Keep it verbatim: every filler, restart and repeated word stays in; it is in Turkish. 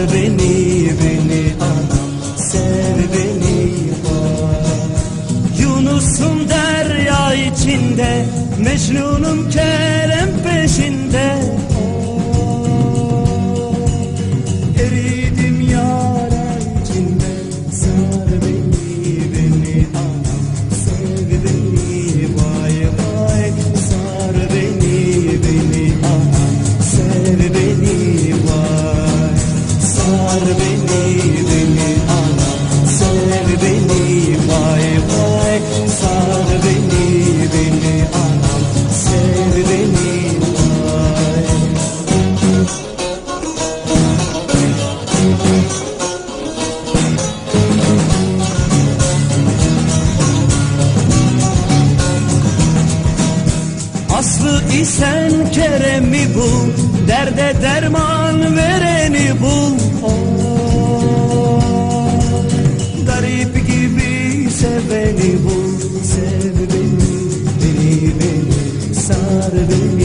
beni, beni anam, sev beni vay. Yunus'um derya içinde, Mecnun'um Kerem peşinde. Eridim yara içinde, sar beni, beni anam, sev beni vay vay. Sar beni, beni anam, sev beni vay. Sar beni, beni anam, sev beni vay vay. Sar beni, beni anam, sev beni vay. Aslı isen Kerem'i bul, derde derman vereni bul. Oh, garip gibi seveni bul, sev beni, beni, beni, sar beni.